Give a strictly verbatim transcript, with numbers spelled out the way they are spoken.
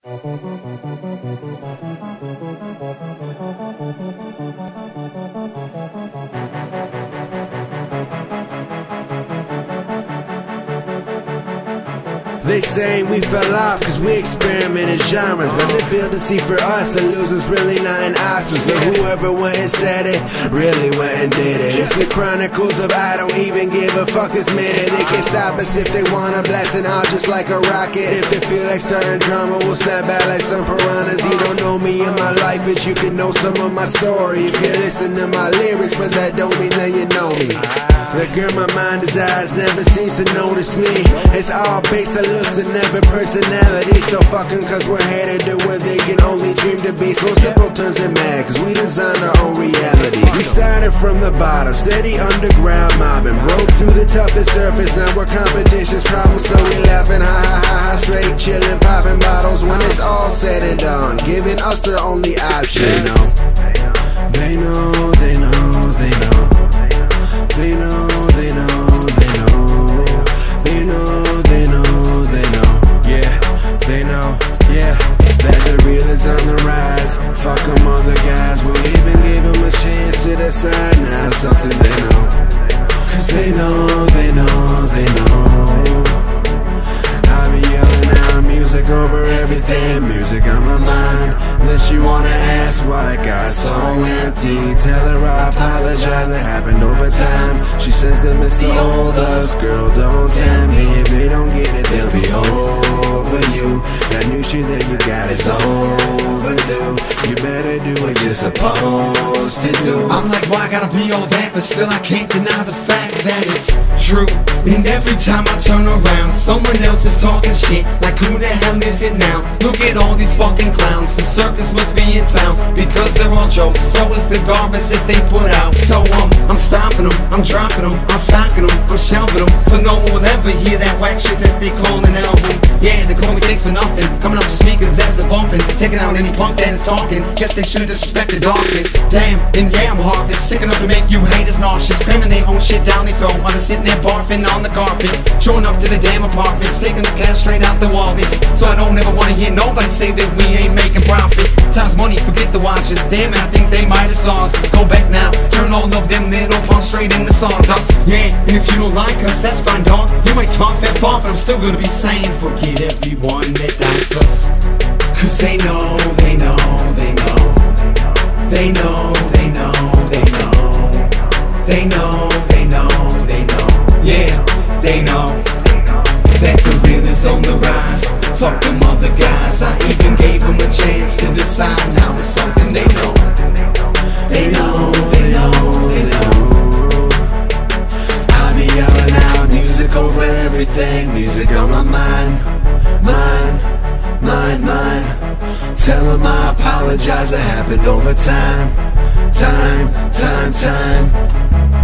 They say we fell off cause we experimented genres, but they feel to see for us the losers really nothing awesome. So whoever went and said it really went and did it. It's the chronicles of I don't even give a fuck this minute. They can stop us if they wanna, blasting out just like a rocket. If they feel like starting drama, we'll snap back like some piranhas. You don't know me in my life, but you can know some of my story if you listen to my lyrics, but that don't mean that you know me. The girl my mind desires never seems to notice me. It's all based on looks and never personality. So fucking cause we're headed to where they can only dream to be. So simple turns it mad cause we designed our own reality. We started from the bottom, steady underground mobbing. Broke through the toughest surface, now we're competition's problems. So we laughing, ha ha ha ha, straight chillin', popping bottles. When it's all said and done, giving us their only option. They know, they know, they know. They know, they know, they know. They know, they know, they know. Yeah, they know, yeah. That the real is on the rise. Fuck them other guys. We'll even give them a chance to decide now. Something they know. Cause they know, they know, they know. I be yelling out music over everything. Music on my mind. Unless you wanna ask why it got so empty. Tell her I apologize, it happened over time. She says that it's the old us. Girl, don't tell me if they don't get it, they'll be over you. That new shit that you got is overdue. You better do what you're supposed to do. I'm like, why I gotta be all that? But still I can't deny the fact that it's true. And every time I turn around, someone else is talking shit. Like who the hell is it now? Look at all these fucking clowns. The circus must be in town because they're all jokes. So is the garbage that they put out. So um, I'm stopping them, I'm dropping them, I'm stocking them, I'm shelving them. So no one will ever hear that whack shit that they call an album. Yeah, they call me thanks for nothing. Coming off the speakers as they're bumping, taking out any punk that is talking. Guess they should've disrespected darkness. Damn, and yeah, I'm heartless, sick enough to make you haters nauseous. Cramming their own shit down their throat while they're sitting there barfing on the carpet. Showing up to the damn apartments, taking the cash straight out the wallets. So I don't ever wanna hear nobody say that we ain't making profit. Time's money, forget the watches. Damn it, I think they might have saw us. Go back now, turn all of them little punks straight into sawdust. Yeah, and if you don't like us, that's fine, dog. You might talk that far, but I'm still gonna be saying forget everyone that doubts us. Cause they know, they know, they know. They know, they know, they know. They know, they know, they know. Yeah, they know that the real is on the rise. Fuck them other guys, I even gave them a chance to decide. Now it's something they know. They know, they know, they know. I be yelling out music over everything. Music on my mind, mind, mind, mind. Tell them I apologize, it happened over time. Time, time, time.